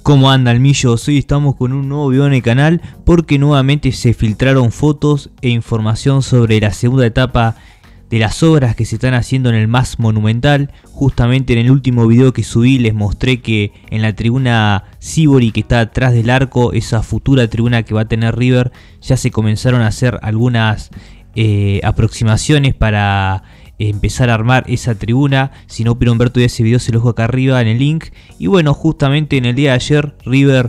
¿Cómo andan, millos? Hoy estamos con un nuevo video en el canal porque nuevamente se filtraron fotos e información sobre la segunda etapa de las obras que se están haciendo en el MAS Monumental. Justamente en el último video que subí les mostré que en la tribuna Sibori, que está atrás del arco, esa futura tribuna que va a tener River, ya se comenzaron a hacer algunas aproximaciones para empezar a armar esa tribuna. Si no pudieron ver todavía ese video, se los dejo acá arriba en el link. Y bueno, justamente en el día de ayer River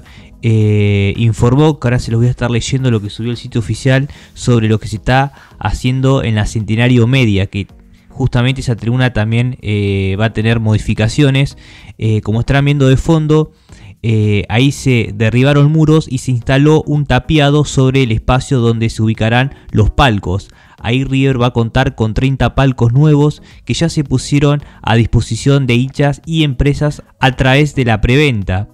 informó, que ahora se los voy a estar leyendo lo que subió el sitio oficial sobre lo que se está haciendo en la Centenario Media, que justamente esa tribuna también va a tener modificaciones. Como estarán viendo de fondo, ahí se derribaron muros y se instaló un tapiado sobre el espacio donde se ubicarán los palcos. Ahí River va a contar con 30 palcos nuevos que ya se pusieron a disposición de hinchas y empresas a través de la preventa.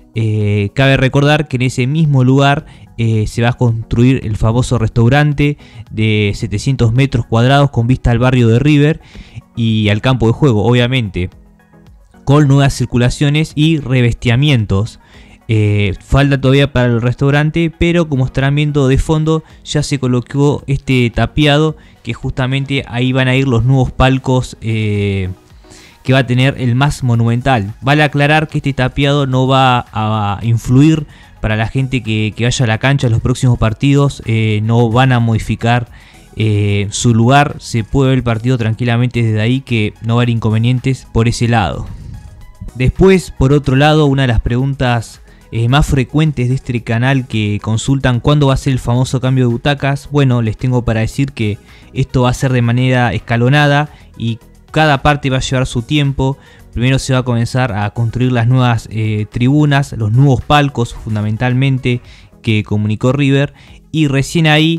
Cabe recordar que en ese mismo lugar se va a construir el famoso restaurante de 700 metros cuadrados con vista al barrio de River y al campo de juego, obviamente, con nuevas circulaciones y revestimientos. Falta todavía para el restaurante, pero como estarán viendo de fondo, ya se colocó este tapiado, que justamente ahí van a ir los nuevos palcos que va a tener el MAS Monumental. Vale aclarar que este tapiado no va a influir para la gente que vaya a la cancha en los próximos partidos. No van a modificar su lugar, se puede ver el partido tranquilamente desde ahí, que no va a haber inconvenientes por ese lado. Después, por otro lado, una de las preguntas más frecuentes de este canal que consultan cuándo va a ser el famoso cambio de butacas. Bueno, les tengo para decir que esto va a ser de manera escalonada y cada parte va a llevar su tiempo. Primero se va a comenzar a construir las nuevas tribunas, los nuevos palcos fundamentalmente que comunicó River, y recién ahí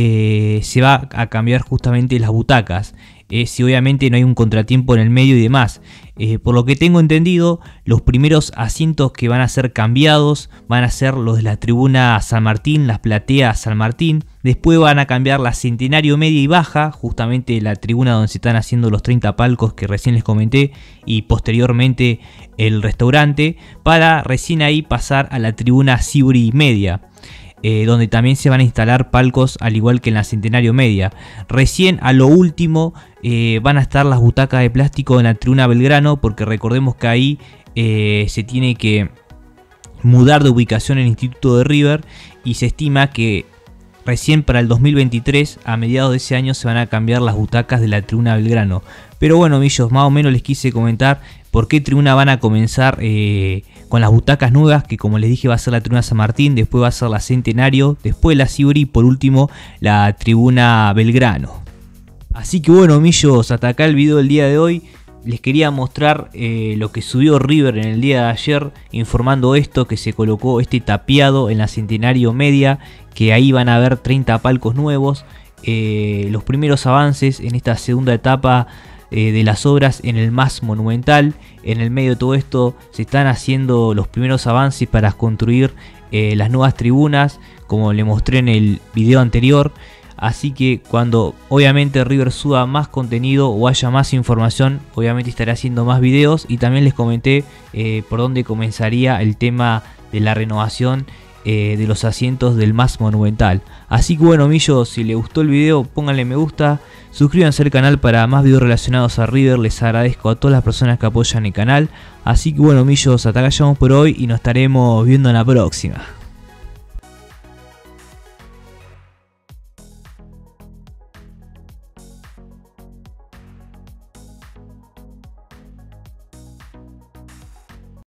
se va a cambiar justamente las butacas. Si obviamente no hay un contratiempo en el medio y demás. Por lo que tengo entendido, los primeros asientos que van a ser cambiados van a ser los de la tribuna San Martín, las plateas San Martín. Después van a cambiar la Centenario Media y Baja, justamente la tribuna donde se están haciendo los 30 palcos que recién les comenté, y posteriormente el restaurante, para recién ahí pasar a la tribuna Sibori Media, donde también se van a instalar palcos al igual que en la Centenario Media. Recién a lo último van a estar las butacas de plástico en la tribuna Belgrano, porque recordemos que ahí se tiene que mudar de ubicación el Instituto de River y se estima que recién para el 2023, a mediados de ese año, se van a cambiar las butacas de la tribuna Belgrano. Pero bueno, millos, más o menos les quise comentar por qué tribuna van a comenzar con las butacas nuevas, que como les dije va a ser la tribuna San Martín, después va a ser la Centenario, después la Sibori y por último la tribuna Belgrano. Así que bueno, millos, hasta acá el video del día de hoy. Les quería mostrar lo que subió River en el día de ayer, informando esto, que se colocó este tapiado en la Centenario Media, que ahí van a haber 30 palcos nuevos. Los primeros avances en esta segunda etapa de las obras en el MAS Monumental. En el medio de todo esto se están haciendo los primeros avances para construir las nuevas tribunas, como le mostré en el video anterior. Así que cuando obviamente River suba más contenido o haya más información, obviamente estaré haciendo más videos. Y también les comenté por dónde comenzaría el tema de la renovación de los asientos del MAS Monumental. Así que bueno, millos, si les gustó el video, pónganle me gusta, suscríbanse al canal para más videos relacionados a River. Les agradezco a todas las personas que apoyan el canal. Así que bueno, millos, hasta acá llegamos por hoy y nos estaremos viendo en la próxima.